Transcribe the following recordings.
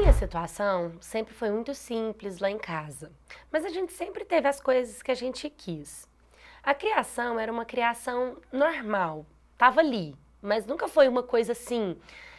minha situação sempre foi muito simples lá em casa, mas a gente sempre teve as coisas que a gente quis. A criação era uma criação normal, tava ali, mas nunca foi uma coisa assim,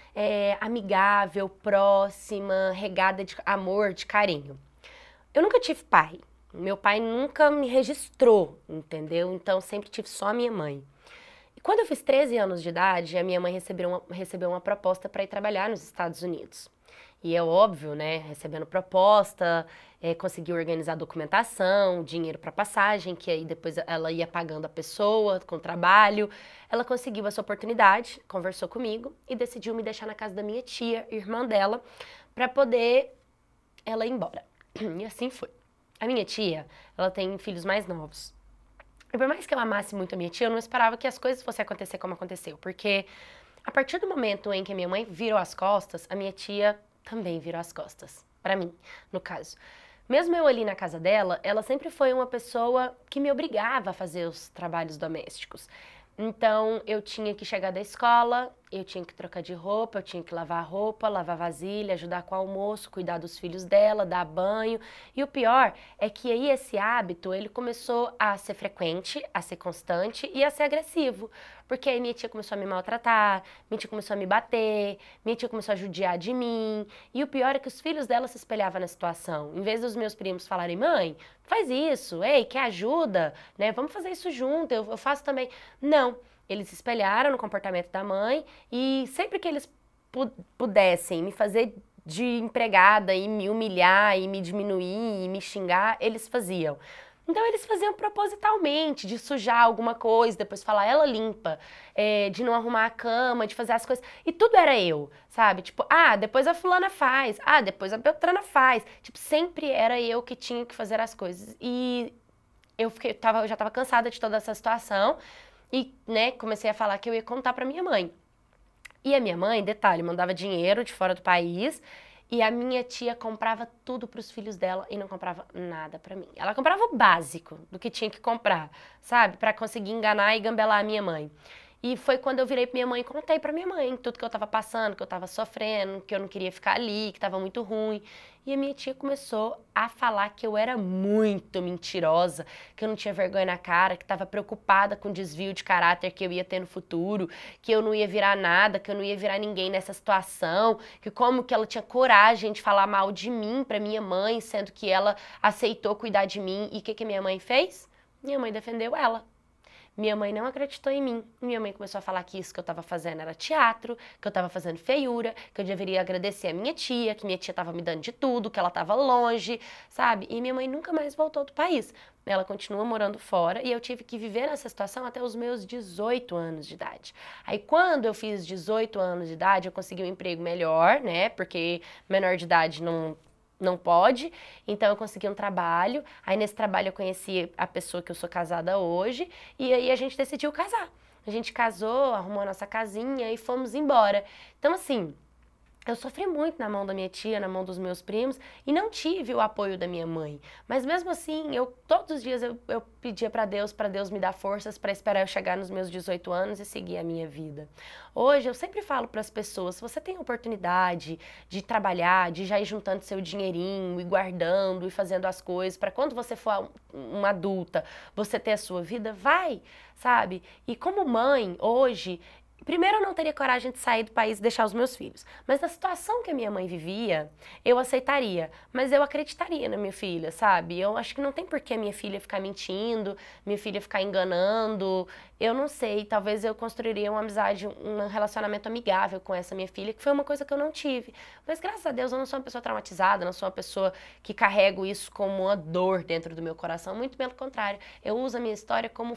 amigável, próxima, regada de amor, de carinho. Eu nunca tive pai, meu pai nunca me registrou, entendeu? Então sempre tive só a minha mãe. E quando eu fiz 13 anos de idade, a minha mãe recebeu uma proposta para ir trabalhar nos Estados Unidos. E é óbvio, né, recebendo proposta, conseguiu organizar documentação, dinheiro para passagem, que aí depois ela ia pagando a pessoa com trabalho. Ela conseguiu essa oportunidade, conversou comigo e decidiu me deixar na casa da minha tia, irmã dela, para poder ela ir embora. E assim foi. A minha tia, ela tem filhos mais novos. E por mais que eu amasse muito a minha tia, eu não esperava que as coisas fossem acontecer como aconteceu, porque a partir do momento em que a minha mãe virou as costas, a minha tia também virou as costas, pra mim, no caso. Mesmo eu ali na casa dela, ela sempre foi uma pessoa que me obrigava a fazer os trabalhos domésticos. Então, eu tinha que chegar da escola, eu tinha que trocar de roupa, eu tinha que lavar a roupa, lavar vasilha, ajudar com o almoço, cuidar dos filhos dela, dar banho. E o pior é que aí esse hábito, ele começou a ser frequente, a ser constante e a ser agressivo. Porque aí minha tia começou a me maltratar, minha tia começou a me bater, minha tia começou a judiar de mim. E o pior é que os filhos dela se espelhavam na situação. Em vez dos meus primos falarem, mãe, faz isso, ei, quer ajuda, né? Vamos fazer isso junto, eu faço também. Não, eles se espelharam no comportamento da mãe e sempre que eles pudessem me fazer de empregada e me humilhar e me diminuir e me xingar, eles faziam. Então eles faziam propositalmente, de sujar alguma coisa, depois falar ela limpa, de não arrumar a cama, de fazer as coisas. E tudo era eu, sabe? Tipo, depois a fulana faz, depois a Beltrana faz. Tipo, sempre era eu que tinha que fazer as coisas. E eu já tava cansada de toda essa situação e, né, comecei a falar que eu ia contar pra minha mãe. E a minha mãe, detalhe, mandava dinheiro de fora do país. E a minha tia comprava tudo para os filhos dela e não comprava nada para mim. Ela comprava o básico do que tinha que comprar, sabe? Para conseguir enganar e gambelar a minha mãe. E foi quando eu virei pra minha mãe e contei pra minha mãe tudo que eu tava passando, que eu tava sofrendo, que eu não queria ficar ali, que tava muito ruim. E a minha tia começou a falar que eu era muito mentirosa, que eu não tinha vergonha na cara, que tava preocupada com o desvio de caráter que eu ia ter no futuro, que eu não ia virar nada, que eu não ia virar ninguém nessa situação, que como que ela tinha coragem de falar mal de mim pra minha mãe, sendo que ela aceitou cuidar de mim. E o que que minha mãe fez? Minha mãe defendeu ela. Minha mãe não acreditou em mim. Minha mãe começou a falar que isso que eu estava fazendo era teatro, que eu estava fazendo feiura, que eu deveria agradecer a minha tia, que minha tia estava me dando de tudo, que ela estava longe, sabe? E minha mãe nunca mais voltou do país. Ela continua morando fora e eu tive que viver nessa situação até os meus 18 anos de idade. Aí quando eu fiz 18 anos de idade, eu consegui um emprego melhor, né? Porque menor de idade não pode, então eu consegui um trabalho, aí nesse trabalho eu conheci a pessoa que eu sou casada hoje, e aí a gente decidiu casar. A gente casou, arrumou a nossa casinha e fomos embora. Então assim, eu sofri muito na mão da minha tia, na mão dos meus primos, e não tive o apoio da minha mãe. Mas mesmo assim, todos os dias eu pedia para Deus me dar forças para esperar eu chegar nos meus 18 anos e seguir a minha vida. Hoje eu sempre falo para as pessoas, se você tem a oportunidade de trabalhar, de já ir juntando seu dinheirinho e guardando e fazendo as coisas, para quando você for uma adulta, você ter a sua vida, vai, sabe? E como mãe, hoje, primeiro, eu não teria coragem de sair do país e deixar os meus filhos. Mas na situação que a minha mãe vivia, eu aceitaria. Mas eu acreditaria na minha filha, sabe? Eu acho que não tem por que minha filha ficar mentindo, minha filha ficar enganando. Eu não sei, talvez eu construiria uma amizade, um relacionamento amigável com essa minha filha, que foi uma coisa que eu não tive. Mas graças a Deus eu não sou uma pessoa traumatizada, não sou uma pessoa que carrego isso como uma dor dentro do meu coração. Muito pelo contrário, eu uso a minha história como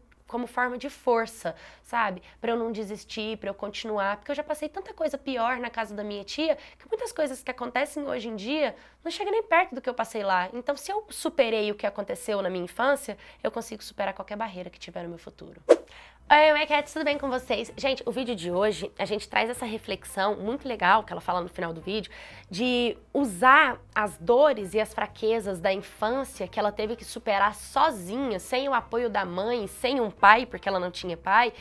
forma de força, sabe? Pra eu não desistir, pra eu continuar, porque eu já passei tanta coisa pior na casa da minha tia, que muitas coisas que acontecem hoje em dia não chegam nem perto do que eu passei lá. Então, se eu superei o que aconteceu na minha infância, eu consigo superar qualquer barreira que tiver no meu futuro. Oi, Maquettes, tudo bem com vocês? Gente, o vídeo de hoje, a gente traz essa reflexão muito legal, que ela fala no final do vídeo, de usar as dores e as fraquezas da infância que ela teve que superar sozinha, sem o apoio da mãe, sem um pai, porque ela não tinha pai,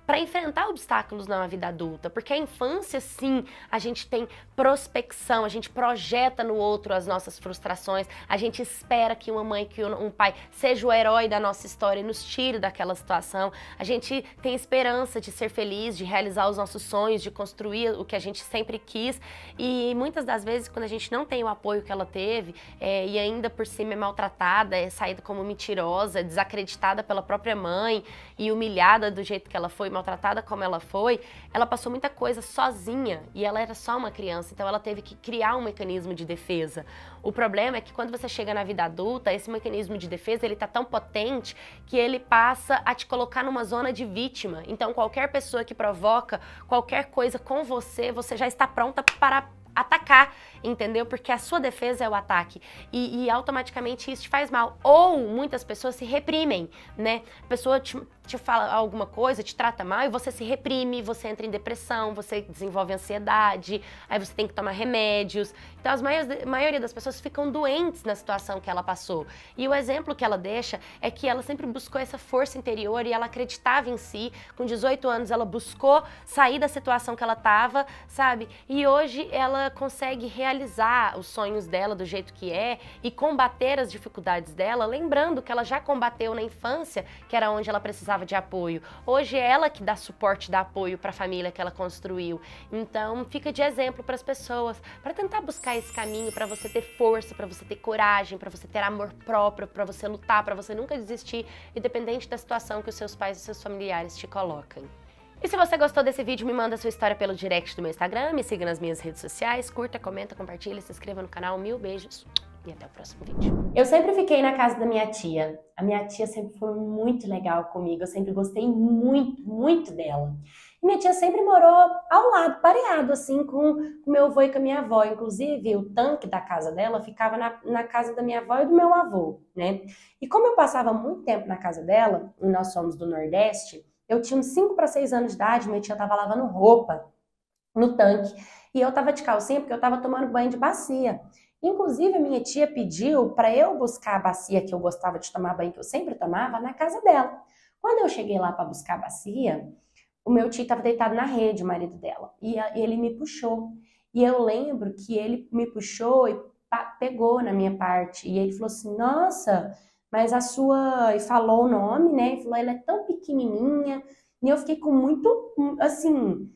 para enfrentar obstáculos na vida adulta, porque a infância, sim, a gente tem prospecção, a gente projeta no outro as nossas frustrações, a gente espera que uma mãe, que um pai seja o herói da nossa história e nos tire daquela situação, a gente tem esperança de ser feliz, de realizar os nossos sonhos, de construir o que a gente sempre quis, e muitas das vezes quando a gente não tem o apoio que ela teve, e ainda por cima é maltratada, é saída como mentirosa, é desacreditada pela própria mãe e humilhada do jeito que ela foi, maltratada como ela foi, ela passou muita coisa sozinha e ela era só uma criança, então ela teve que criar um mecanismo de defesa. O problema é que quando você chega na vida adulta, esse mecanismo de defesa, ele tá tão potente que ele passa a te colocar numa zona de vítima. Então qualquer pessoa que provoca qualquer coisa com você, você já está pronta para atacar, entendeu? Porque a sua defesa é o ataque e automaticamente isso te faz mal. Ou muitas pessoas se reprimem, né? A pessoa te fala alguma coisa, te trata mal e você se reprime, você entra em depressão, você desenvolve ansiedade, aí você tem que tomar remédios. Então a maioria das pessoas ficam doentes na situação que ela passou. E o exemplo que ela deixa é que ela sempre buscou essa força interior e ela acreditava em si. Com 18 anos ela buscou sair da situação que ela estava, sabe? E hoje ela consegue realizar os sonhos dela do jeito que é e combater as dificuldades dela, lembrando que ela já combateu na infância, que era onde ela precisava de apoio. Hoje é ela que dá suporte, dá apoio para a família que ela construiu. Então fica de exemplo para as pessoas, para tentar buscar esse caminho, para você ter força, para você ter coragem, para você ter amor próprio, para você lutar, para você nunca desistir, independente da situação que os seus pais e seus familiares te colocam. E se você gostou desse vídeo, me manda sua história pelo direct do meu Instagram, me siga nas minhas redes sociais, curta, comenta, compartilha, se inscreva no canal. Mil beijos e até o próximo vídeo. Eu sempre fiquei na casa da minha tia. A minha tia sempre foi muito legal comigo, eu sempre gostei muito, muito dela. E minha tia sempre morou ao lado, pareado, assim, com meu avô e com a minha avó. Inclusive, o tanque da casa dela ficava na casa da minha avó e do meu avô, né? E como eu passava muito tempo na casa dela, e nós somos do Nordeste, eu tinha uns 5 para 6 anos de idade, minha tia tava lavando roupa no tanque. E eu tava de calcinha porque eu tava tomando banho de bacia. Inclusive, a minha tia pediu para eu buscar a bacia que eu gostava de tomar banho, que eu sempre tomava, na casa dela. Quando eu cheguei lá para buscar a bacia, o meu tio estava deitado na rede, o marido dela, e ele me puxou. E eu lembro que ele me puxou e pegou na minha parte. E ele falou assim, nossa, mas a sua... E falou o nome, né? E falou, ela é tão pequenininha. E eu fiquei com muito, assim...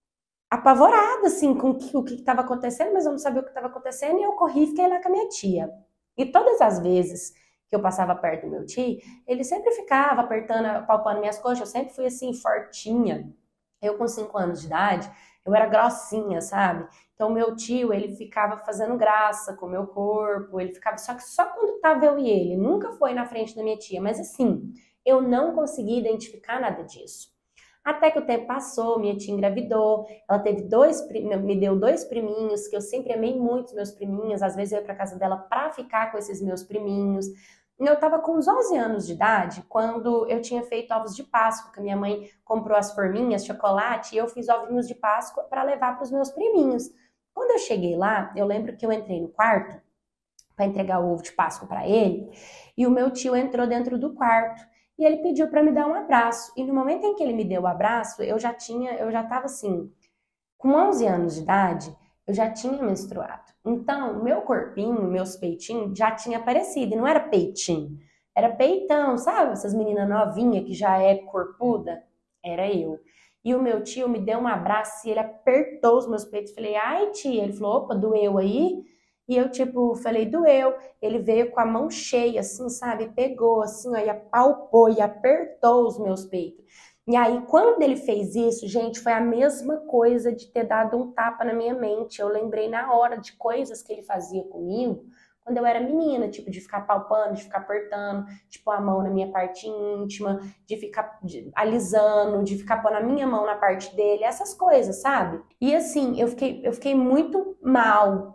apavorada, assim, com o que estava acontecendo, mas eu não sabia o que estava acontecendo, e eu corri e fiquei lá com a minha tia. E todas as vezes que eu passava perto do meu tio, ele sempre ficava apertando, palpando minhas coxas, eu sempre fui, assim, fortinha. Eu, com 5 anos de idade, eu era grossinha, sabe? Então, meu tio, ele ficava fazendo graça com o meu corpo, ele ficava, só que só quando tava eu e ele, nunca foi na frente da minha tia, mas assim, eu não consegui identificar nada disso. Até que o tempo passou, minha tia engravidou, ela teve me deu 2 priminhos, que eu sempre amei muito os meus priminhos, às vezes eu ia pra casa dela pra ficar com esses meus priminhos. Eu tava com uns 11 anos de idade, quando eu tinha feito ovos de Páscoa, que a minha mãe comprou as forminhas, chocolate, e eu fiz ovinhos de Páscoa para levar para os meus priminhos. Quando eu cheguei lá, eu lembro que eu entrei no quarto para entregar o ovo de Páscoa para ele, e o meu tio entrou dentro do quarto. E ele pediu para me dar um abraço. E no momento em que ele me deu o abraço, eu já estava assim, com 11 anos de idade, eu já tinha menstruado. Então, meu corpinho, meus peitinhos já tinha aparecido. E não era peitinho, era peitão, sabe? Essas meninas novinhas que já é corpuda. Era eu. E o meu tio me deu um abraço e ele apertou os meus peitos. Falei, ai tia. Ele falou, opa, doeu aí? E eu, tipo, falei, doeu. Ele veio com a mão cheia, assim, sabe? Pegou, assim, ó, e apalpou e apertou os meus peitos. E aí, quando ele fez isso, gente, foi a mesma coisa de ter dado um tapa na minha mente. Eu lembrei na hora de coisas que ele fazia comigo quando eu era menina, tipo, de ficar palpando, de ficar apertando, tipo, a mão na minha parte íntima, de ficar alisando, de ficar pondo a minha mão na parte dele, essas coisas, sabe? E assim, eu fiquei muito mal,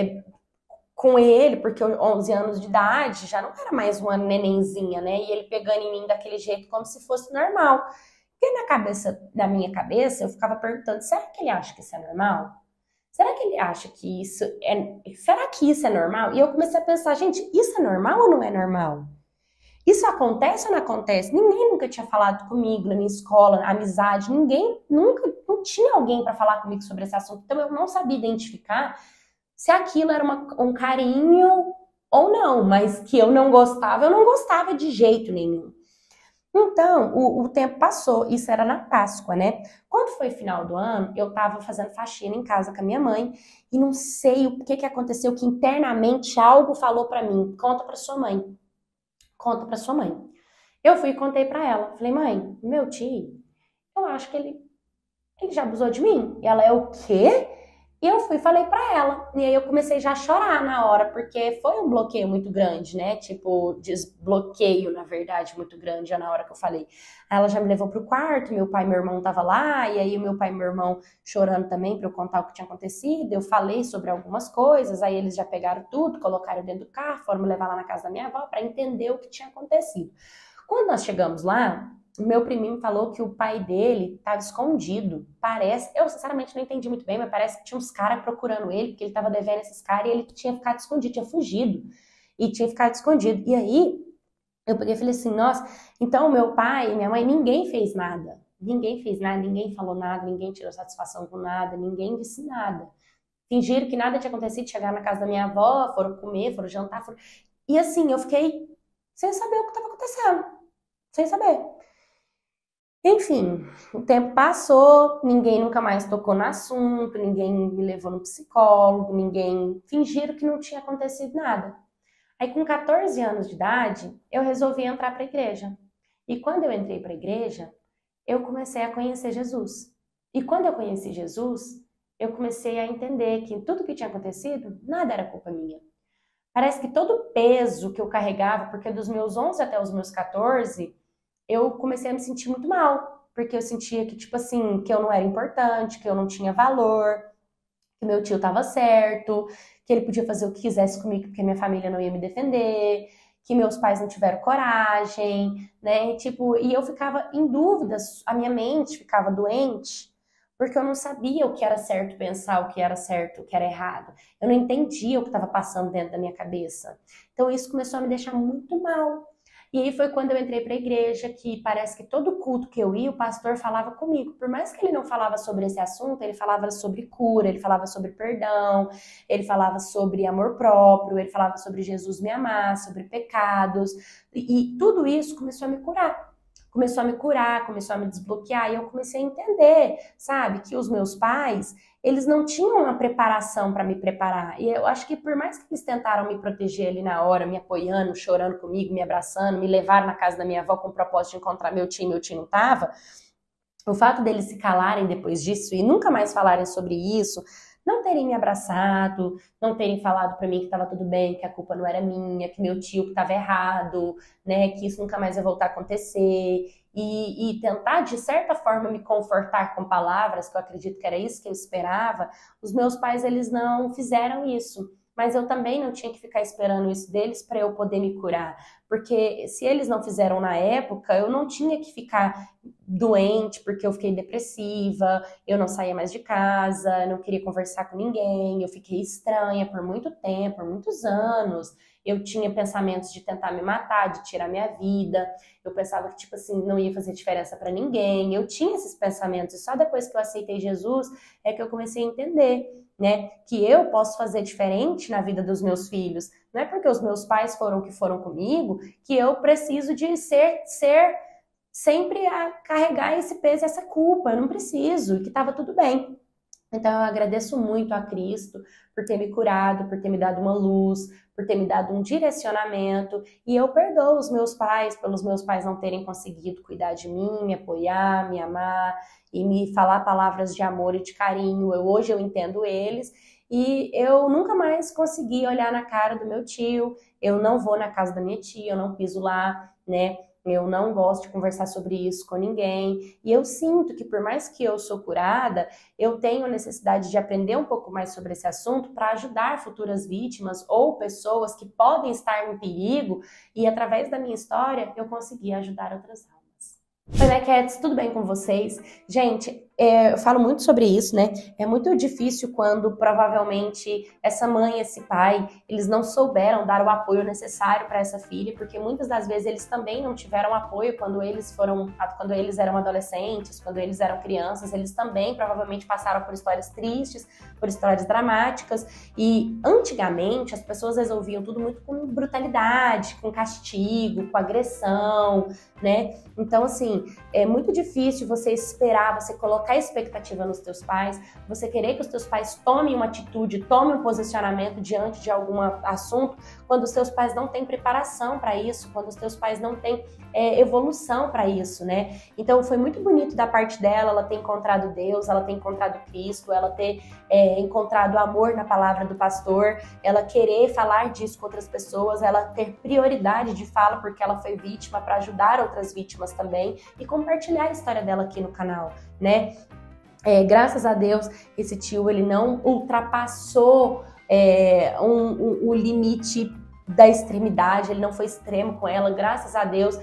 com ele, porque eu, 11 anos de idade, já não era mais uma nenenzinha, né? E ele pegando em mim daquele jeito como se fosse normal. Porque na minha cabeça, eu ficava perguntando, será que ele acha que isso é normal? Será que ele acha que será que isso é normal? E eu comecei a pensar, gente, isso é normal ou não é normal? Isso acontece ou não acontece? Ninguém nunca tinha falado comigo na minha escola, na amizade, ninguém nunca, não tinha alguém para falar comigo sobre esse assunto. Então eu não sabia identificar se aquilo era um carinho ou não, mas que eu não gostava de jeito nenhum. Então, o tempo passou, isso era na Páscoa, né? Quando foi final do ano, eu tava fazendo faxina em casa com a minha mãe e não sei o que aconteceu, que internamente algo falou pra mim, conta pra sua mãe, conta pra sua mãe. Eu fui e contei pra ela, falei, mãe, meu tio, eu acho que ele já abusou de mim. E ela, é o quê? E eu fui e falei pra ela. E aí eu comecei já a chorar na hora, porque foi um bloqueio muito grande, né? Tipo, desbloqueio, na verdade, muito grande já na hora que eu falei. Ela já me levou pro quarto, meu pai e meu irmão tava lá, e aí o meu pai e meu irmão chorando também pra eu contar o que tinha acontecido. Eu falei sobre algumas coisas, aí eles já pegaram tudo, colocaram dentro do carro, foram me levar lá na casa da minha avó pra entender o que tinha acontecido. Quando nós chegamos lá, o meu priminho me falou que o pai dele estava escondido. Parece, eu sinceramente não entendi muito bem, mas parece que tinha uns caras procurando ele, porque ele estava devendo esses caras e ele tinha ficado escondido, tinha fugido e tinha ficado escondido. E aí eu peguei e falei assim, nossa, então meu pai e minha mãe, ninguém fez nada. Ninguém fez nada, ninguém falou nada, ninguém tirou satisfação com nada, ninguém disse nada. Fingiram que nada tinha acontecido, chegaram na casa da minha avó, foram comer, foram jantar, foram... E assim, eu fiquei sem saber o que estava acontecendo, sem saber. Enfim, o tempo passou, ninguém nunca mais tocou no assunto, ninguém me levou no psicólogo, ninguém fingiram que não tinha acontecido nada. Aí com 14 anos de idade, eu resolvi entrar para a igreja. E quando eu entrei para a igreja, eu comecei a conhecer Jesus. E quando eu conheci Jesus, eu comecei a entender que tudo que tinha acontecido, nada era culpa minha. Parece que todo o peso que eu carregava, porque dos meus 11 até os meus 14, eu comecei a me sentir muito mal, porque eu sentia que, tipo assim, que eu não era importante, que eu não tinha valor, que meu tio estava certo, que ele podia fazer o que quisesse comigo porque minha família não ia me defender, que meus pais não tiveram coragem, né? Tipo, e eu ficava em dúvidas, a minha mente ficava doente, porque eu não sabia o que era certo pensar, o que era certo, o que era errado. Eu não entendia o que estava passando dentro da minha cabeça. Então isso começou a me deixar muito mal. E aí foi quando eu entrei para a igreja, que parece que todo culto que eu ia, o pastor falava comigo. Por mais que ele não falava sobre esse assunto, ele falava sobre cura, ele falava sobre perdão, ele falava sobre amor próprio, ele falava sobre Jesus me amar, sobre pecados. E tudo isso começou a me curar. Começou a me curar, começou a me desbloquear, e eu comecei a entender, sabe, que os meus pais, eles não tinham uma preparação para me preparar. E eu acho que por mais que eles tentaram me proteger ali na hora, me apoiando, chorando comigo, me abraçando, me levaram na casa da minha avó com o propósito de encontrar meu tio não tava, o fato deles se calarem depois disso e nunca mais falarem sobre isso, não terem me abraçado, não terem falado para mim que estava tudo bem, que a culpa não era minha, que meu tio que estava errado, né, que isso nunca mais ia voltar a acontecer, e tentar, de certa forma, me confortar com palavras, que eu acredito que era isso que eu esperava, os meus pais, eles não fizeram isso. Mas eu também não tinha que ficar esperando isso deles para eu poder me curar. Porque se eles não fizeram na época, eu não tinha que ficar doente porque eu fiquei depressiva, eu não saía mais de casa, não queria conversar com ninguém, eu fiquei estranha por muito tempo, por muitos anos. Eu tinha pensamentos de tentar me matar, de tirar minha vida. Eu pensava que, tipo assim, não ia fazer diferença para ninguém. Eu tinha esses pensamentos e só depois que eu aceitei Jesus é que eu comecei a entender, né, que eu posso fazer diferente na vida dos meus filhos. Não é porque os meus pais foram o que foram comigo que eu preciso de ser sempre a carregar esse peso, essa culpa. Eu não preciso, que estava tudo bem. Então eu agradeço muito a Cristo por ter me curado, por ter me dado uma luz, por ter me dado um direcionamento, e eu perdoo os meus pais pelos meus pais não terem conseguido cuidar de mim, me apoiar, me amar e me falar palavras de amor e de carinho. Hoje eu entendo eles e eu nunca mais consegui olhar na cara do meu tio. Eu não vou na casa da minha tia, eu não piso lá, né? Eu não gosto de conversar sobre isso com ninguém. E eu sinto que por mais que eu sou curada, eu tenho necessidade de aprender um pouco mais sobre esse assunto para ajudar futuras vítimas ou pessoas que podem estar em perigo. E através da minha história, eu consegui ajudar outras almas. Oi, né, Cats? Tudo bem com vocês? Gente, eu falo muito sobre isso, né? É muito difícil quando provavelmente essa mãe, esse pai, eles não souberam dar o apoio necessário para essa filha, porque muitas das vezes eles também não tiveram apoio quando eles eram adolescentes, quando eles eram crianças, eles também provavelmente passaram por histórias tristes, por histórias dramáticas, e antigamente as pessoas resolviam tudo muito com brutalidade, com castigo, com agressão, né? Então, assim, é muito difícil você esperar, você colocar expectativa nos teus pais, você querer que os teus pais tomem uma atitude, tomem um posicionamento diante de algum assunto, quando os teus pais não têm preparação para isso, quando os teus pais não têm evolução para isso, né? Então, foi muito bonito da parte dela, ela ter encontrado Deus, ela ter encontrado Cristo, ela ter encontrado amor na palavra do pastor, ela querer falar disso com outras pessoas, ela ter prioridade de fala porque ela foi vítima para ajudar outras vítimas também e compartilhar a história dela aqui no canal, né? Graças a Deus, esse tio, ele não ultrapassou o limite da extremidade, ele não foi extremo com ela, graças a Deus.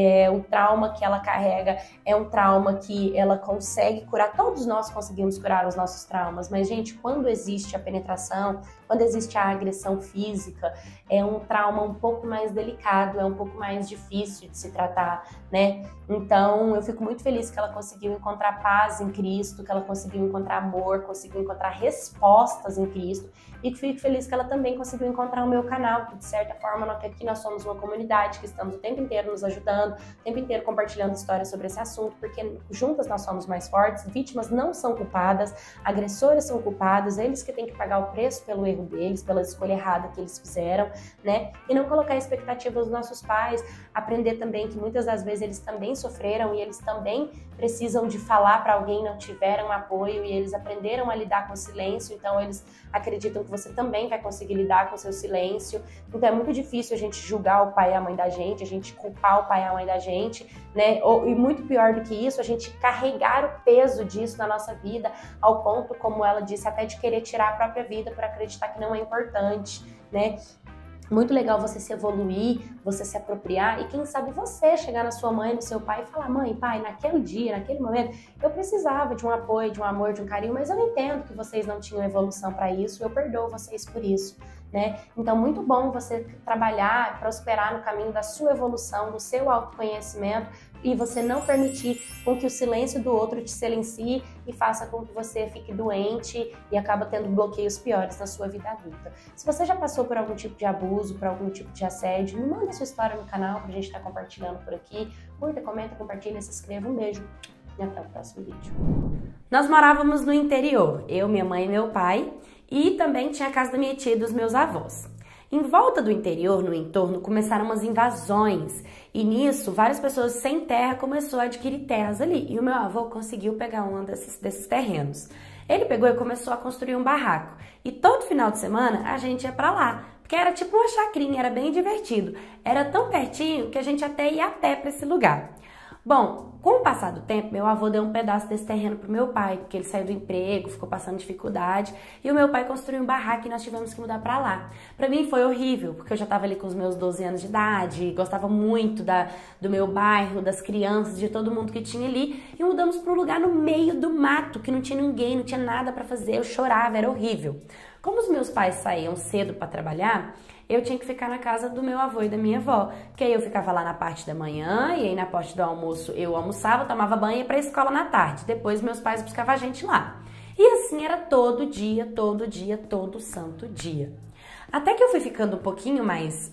O trauma que ela carrega é um trauma que ela consegue curar. Todos nós conseguimos curar os nossos traumas, mas, gente, quando existe a penetração, quando existe a agressão física, é um trauma um pouco mais delicado, é um pouco mais difícil de se tratar, né? Então, eu fico muito feliz que ela conseguiu encontrar paz em Cristo, que ela conseguiu encontrar amor, conseguiu encontrar respostas em Cristo, e fico feliz que ela também conseguiu encontrar o meu canal, que de certa forma aqui nós somos uma comunidade que estamos o tempo inteiro nos ajudando, o tempo inteiro compartilhando histórias sobre esse assunto, porque juntas nós somos mais fortes, vítimas não são culpadas, agressores são culpados, eles que têm que pagar o preço pelo erro deles, pela escolha errada que eles fizeram, né? E não colocar expectativas dos nossos pais, aprender também que muitas das vezes eles também sofreram e eles também precisam de falar para alguém, não tiveram apoio e eles aprenderam a lidar com o silêncio, então eles acreditam que você também vai conseguir lidar com o seu silêncio. Então é muito difícil a gente julgar o pai e a mãe da gente, a gente culpar o pai e a mãe da gente, né? E muito pior do que isso, a gente carregar o peso disso na nossa vida, ao ponto, como ela disse, até de querer tirar a própria vida por acreditar que não é importante, né? Muito legal você se evoluir, você se apropriar e quem sabe você chegar na sua mãe, no seu pai e falar: mãe, pai, naquele dia, naquele momento, eu precisava de um apoio, de um amor, de um carinho, mas eu entendo que vocês não tinham evolução para isso, eu perdoo vocês por isso, né? Então, muito bom você trabalhar, prosperar no caminho da sua evolução, do seu autoconhecimento e você não permitir com que o silêncio do outro te silencie e faça com que você fique doente e acaba tendo bloqueios piores na sua vida adulta. Se você já passou por algum tipo de abuso, por algum tipo de assédio, me manda sua história no canal pra gente estar compartilhando por aqui. Curta, comenta, compartilha, se inscreva. Um beijo e até o próximo vídeo. Nós morávamos no interior, eu, minha mãe e meu pai, e também tinha a casa da minha tia e dos meus avós. Em volta do interior, no entorno, começaram umas invasões e nisso várias pessoas sem terra começaram a adquirir terras ali e o meu avô conseguiu pegar um desses terrenos. Ele pegou e começou a construir um barraco e todo final de semana a gente ia pra lá, porque era tipo uma chacrinha, era bem divertido. Era tão pertinho que a gente até ia a pé pra esse lugar. Bom, com o passar do tempo, meu avô deu um pedaço desse terreno pro meu pai, porque ele saiu do emprego, ficou passando dificuldade, e o meu pai construiu um barraco e nós tivemos que mudar pra lá. Pra mim foi horrível, porque eu já tava ali com os meus 12 anos de idade, gostava muito do meu bairro, das crianças, de todo mundo que tinha ali, e mudamos pra um lugar no meio do mato, que não tinha ninguém, não tinha nada pra fazer, eu chorava, era horrível. Como os meus pais saíam cedo pra trabalhar, eu tinha que ficar na casa do meu avô e da minha avó, porque aí eu ficava lá na parte da manhã e aí na parte do almoço eu almoçava, tomava banho e ia pra escola na tarde. Depois meus pais buscavam a gente lá. E assim era todo dia, todo santo dia. Até que eu fui ficando um pouquinho mais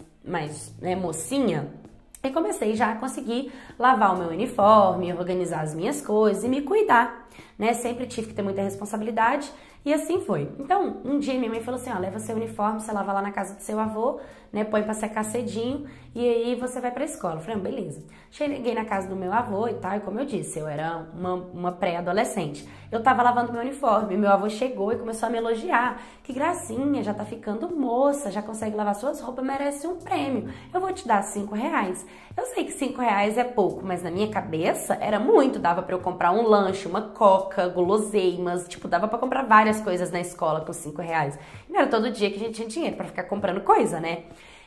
mocinha e comecei já a conseguir lavar o meu uniforme, organizar as minhas coisas e me cuidar, né? Sempre tive que ter muita responsabilidade. E assim foi. Então, um dia minha mãe falou assim, ó, leva seu uniforme, você lava lá na casa do seu avô, né, põe pra secar cedinho e aí você vai pra escola. Eu falei, beleza. Cheguei na casa do meu avô e tal, e como eu disse, eu era uma pré-adolescente. Eu tava lavando meu uniforme, meu avô chegou e começou a me elogiar. Que gracinha, já tá ficando moça, já consegue lavar suas roupas, merece um prêmio. Eu vou te dar R$5. Eu sei que R$5 é pouco, mas na minha cabeça era muito. Dava pra eu comprar um lanche, uma coca, guloseimas, tipo, dava pra comprar várias coisas na escola com R$5. E não era todo dia que a gente tinha dinheiro pra ficar comprando coisa, né?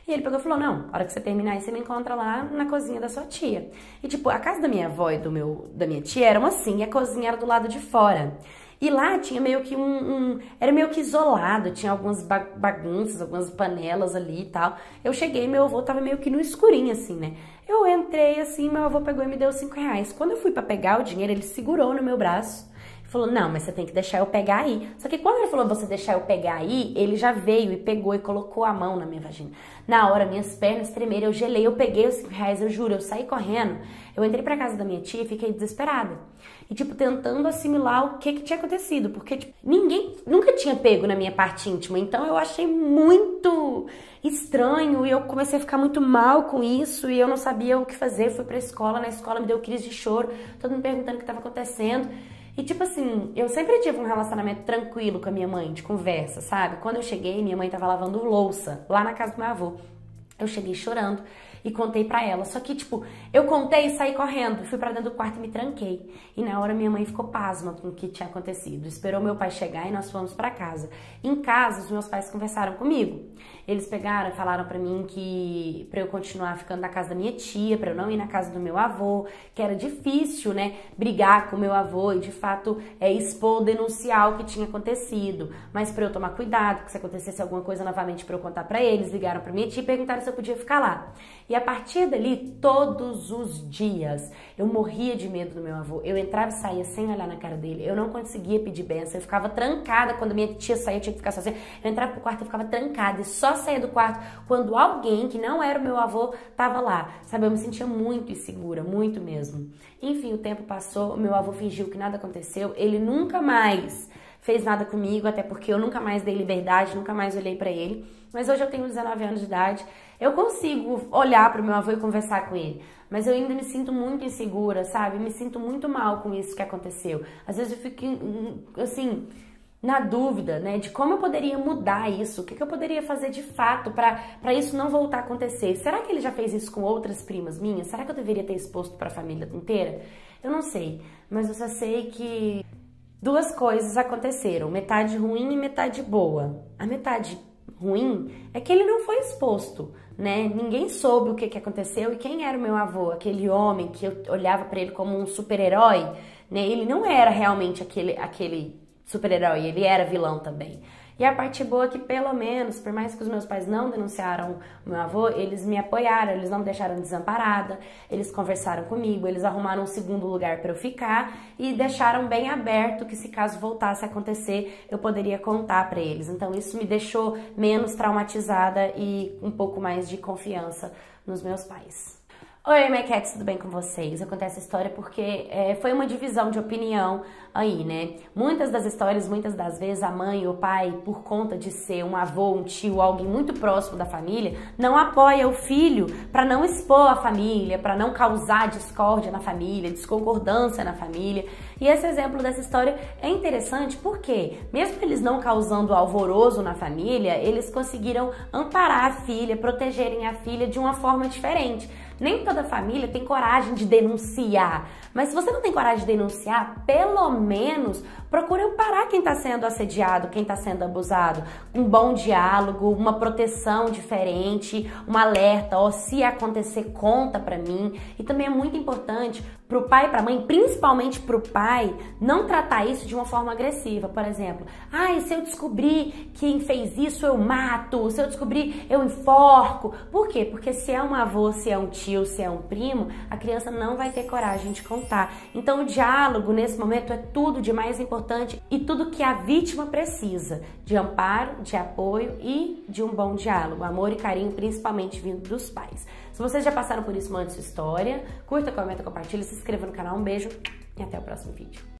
E ele pegou e falou, não, a hora que você terminar aí, você me encontra lá na cozinha da sua tia. E tipo, a casa da minha avó e da minha tia eram assim, e a cozinha era do lado de fora. E lá tinha meio que era meio que isolado, tinha algumas bagunças, algumas panelas ali e tal. Eu cheguei, meu avô tava meio que no escurinho assim, né? Eu entrei assim, meu avô pegou e me deu 5 reais. Quando eu fui pra pegar o dinheiro, ele segurou no meu braço. Falou, não, mas você tem que deixar eu pegar aí. Só que quando ele falou, você deixar eu pegar aí, ele já veio e pegou e colocou a mão na minha vagina. Na hora, minhas pernas tremeram, eu gelei, eu peguei os 5 reais, eu juro, eu saí correndo. Eu entrei pra casa da minha tia e fiquei desesperada. E, tipo, tentando assimilar o que tinha acontecido. Porque, tipo, ninguém nunca tinha pego na minha parte íntima. Então, eu achei muito estranho e eu comecei a ficar muito mal com isso e eu não sabia o que fazer. Fui pra escola, na escola me deu crise de choro, todo mundo perguntando o que estava acontecendo. E tipo assim, eu sempre tive um relacionamento tranquilo com a minha mãe, de conversa, sabe? Quando eu cheguei, minha mãe tava lavando louça lá na casa do meu avô. Eu cheguei chorando e contei pra ela. Só que, tipo, eu contei e saí correndo. Fui pra dentro do quarto e me tranquei. E na hora minha mãe ficou pasma com o que tinha acontecido. Esperou meu pai chegar e nós fomos pra casa. Em casa, os meus pais conversaram comigo. Eles pegaram e falaram pra mim que pra eu continuar ficando na casa da minha tia, pra eu não ir na casa do meu avô, que era difícil, né, brigar com o meu avô e de fato expor, denunciar o que tinha acontecido. Mas pra eu tomar cuidado, que se acontecesse alguma coisa novamente pra eu contar pra eles, ligaram pra minha tia e perguntaram se eu podia ficar lá. E a partir dali, todos os dias, eu morria de medo do meu avô. Eu entrava e saía sem olhar na cara dele. Eu não conseguia pedir bênção. Eu ficava trancada. Quando minha tia saía, eu tinha que ficar sozinha. Eu entrava pro quarto e ficava trancada. E só saía do quarto quando alguém, que não era o meu avô, tava lá. Sabe, eu me sentia muito insegura, muito mesmo. Enfim, o tempo passou. O meu avô fingiu que nada aconteceu. Ele nunca mais fez nada comigo, até porque eu nunca mais dei liberdade, nunca mais olhei pra ele. Mas hoje eu tenho 19 anos de idade, eu consigo olhar pro meu avô e conversar com ele. Mas eu ainda me sinto muito insegura, sabe? Me sinto muito mal com isso que aconteceu. Às vezes eu fico, assim, na dúvida, né? De como eu poderia mudar isso, o que eu poderia fazer de fato pra isso não voltar a acontecer. Será que ele já fez isso com outras primas minhas? Será que eu deveria ter exposto pra família inteira? Eu não sei, mas eu só sei que duas coisas aconteceram, metade ruim e metade boa. A metade ruim é que ele não foi exposto, né? Ninguém soube o que aconteceu e quem era o meu avô, aquele homem que eu olhava pra ele como um super-herói, né? Ele não era realmente aquele super-herói, ele era vilão também. E a parte boa é que, pelo menos, por mais que os meus pais não denunciaram o meu avô, eles me apoiaram, eles não me deixaram desamparada, eles conversaram comigo, eles arrumaram um segundo lugar para eu ficar e deixaram bem aberto que, se caso voltasse a acontecer, eu poderia contar para eles. Então isso me deixou menos traumatizada e um pouco mais de confiança nos meus pais. Oi, My Cats, tudo bem com vocês? Eu contei essa história porque foi uma divisão de opinião aí, né? Muitas das histórias, muitas das vezes, a mãe ou o pai, por conta de ser um avô, um tio, alguém muito próximo da família, não apoia o filho para não expor a família, para não causar discórdia na família, desconcordância na família. E esse exemplo dessa história é interessante porque, mesmo eles não causando alvoroço na família, eles conseguiram amparar a filha, protegerem a filha de uma forma diferente. Nem toda família tem coragem de denunciar, mas se você não tem coragem de denunciar, pelo menos procure amparar quem está sendo assediado, quem está sendo abusado. Um bom diálogo, uma proteção diferente, um alerta, ó, se acontecer, conta pra mim. E também é muito importante pro pai e pra mãe, principalmente pro pai, não tratar isso de uma forma agressiva. Por exemplo, se eu descobrir quem fez isso, eu mato. Se eu descobrir, eu enforco. Por quê? Porque se é um avô, se é um tio, se é um primo, a criança não vai ter coragem de contar. Então o diálogo nesse momento é tudo de mais importante e tudo que a vítima precisa, de amparo, de apoio e de um bom diálogo, amor e carinho, principalmente vindo dos pais. Se vocês já passaram por isso, mande sua história, curta, comenta, compartilha, se inscreva no canal, um beijo e até o próximo vídeo.